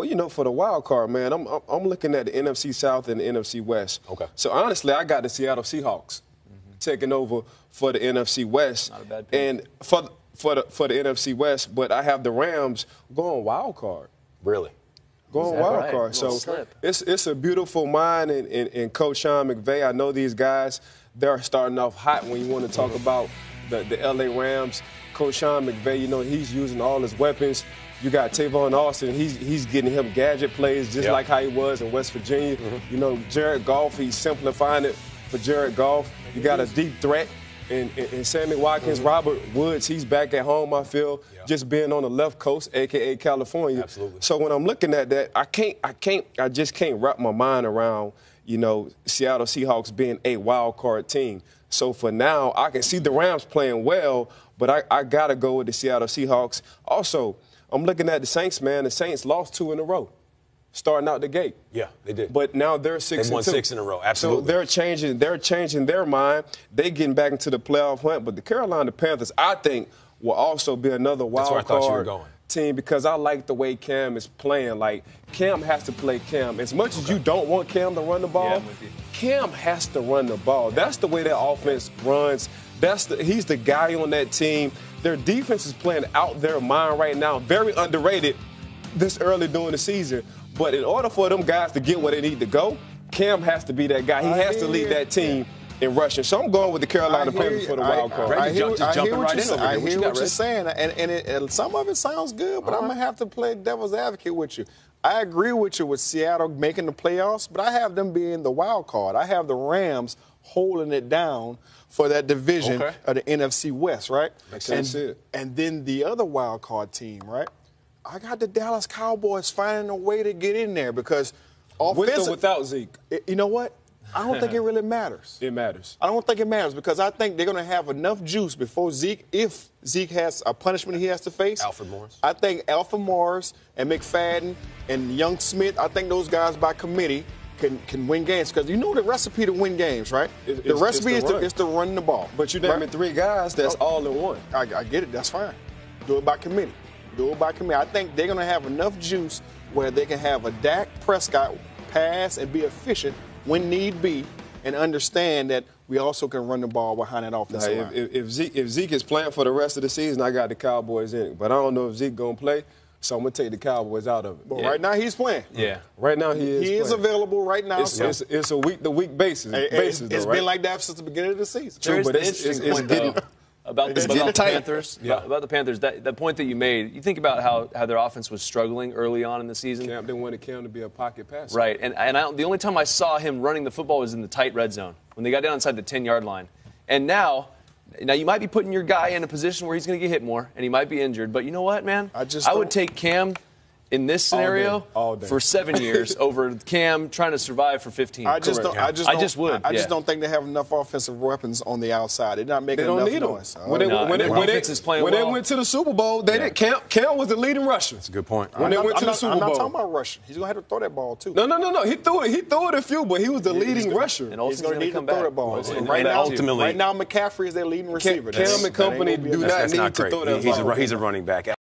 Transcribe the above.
Well, you know, for the wild card, man, I'm looking at the NFC South and the NFC West. Okay. So honestly, I got the Seattle Seahawks taking over for the NFC West. Not a bad pick. And for the NFC West, but I have the Rams going wild card. Really? Going Is that wild right? card. So Slip. it's a beautiful mind in Coach Sean McVay. I know these guys, they're starting off hot when you want to talk about the L.A. Rams. Coach Sean McVay, you know, he's using all his weapons. You got Tavon Austin. He's getting him gadget plays just like how he was in West Virginia. You know, Jared Goff, he's simplifying it for Jared Goff. You got a deep threat in Sammy Watkins. Robert Woods, he's back at home, I feel, just being on the left coast, a.k.a. California. Absolutely. So when I'm looking at that, I just can't wrap my mind around, you know, Seattle Seahawks being a wild card team. So for now, I can see the Rams playing well, but I got to go with the Seattle Seahawks. Also, I'm looking at the Saints, man. The Saints lost 2 in a row, starting out the gate. Yeah, they did. But now they're 6-2. They won 6 in a row. Absolutely. So they're changing their mind. They getting back into the playoff hunt. But the Carolina Panthers, I think, will also be another wild card team because I like the way Cam is playing. Like, Cam has to play Cam. As much as you don't want Cam to run the ball, Cam has to run the ball. That's the way that offense runs. He's the guy on that team. Their defense is playing out their mind right now. Very underrated this early during the season. But in order for them guys to get where they need to go, Cam has to be that guy. He has to lead that team in rushing. So I'm going with the Carolina Panthers for the wild card. I hear what you're saying, and some of it sounds good, but I'm going to have to play devil's advocate with you. I agree with you with Seattle making the playoffs, but I have them being the wild card. I have the Rams holding it down for that division of the NFC West, right? And then the other wild card team, right? I got the Dallas Cowboys finding a way to get in there because with or without Zeke. You know what? I don't think it really matters. It matters. I don't think it matters because I think they're going to have enough juice before Zeke, if Zeke has a punishment he has to face. Alfred Morris. I think Alfred Morris and McFadden and Young Smith, I think those guys by committee can win games because you know the recipe to win games, right? The recipe is to run the ball. But you're naming 3 guys that's all in one. I get it. That's fine. Do it by committee. Do it by committee. I think they're going to have enough juice where they can have a Dak Prescott pass and be efficient when need be and understand that we also can run the ball behind that offensive line. If Zeke is playing for the rest of the season, I got the Cowboys in it. But I don't know if Zeke going to play, so I'm going to take the Cowboys out of it. But right now he's playing. Yeah. Right now he is He is available right now. It's a week-to-week basis. It's been like that since the beginning of the season. True, but it's getting about the Panthers. About the Panthers, that point that you made, you think about how their offense was struggling early on in the season. Cam didn't want Cam to be a pocket passer. Right, and the only time I saw him running the football was in the tight red zone when they got down inside the 10-yard line. And now you might be putting your guy in a position where he's going to get hit more and he might be injured. But you know what, man? I would take Cam in this scenario for 7 years over Cam trying to survive for 15. I just don't think they have enough offensive weapons on the outside. They're not making enough noise. When they went to the Super Bowl, Cam was the leading rusher. That's a good point. When they went to the Super Bowl. I'm not talking about rushing. He's going to have to throw that ball, too. No. He threw it a few, but he was the leading rusher. And he's going to need to throw that ball. Right now, McCaffrey is their leading receiver. Cam and company do not need to throw that ball. He's a running back.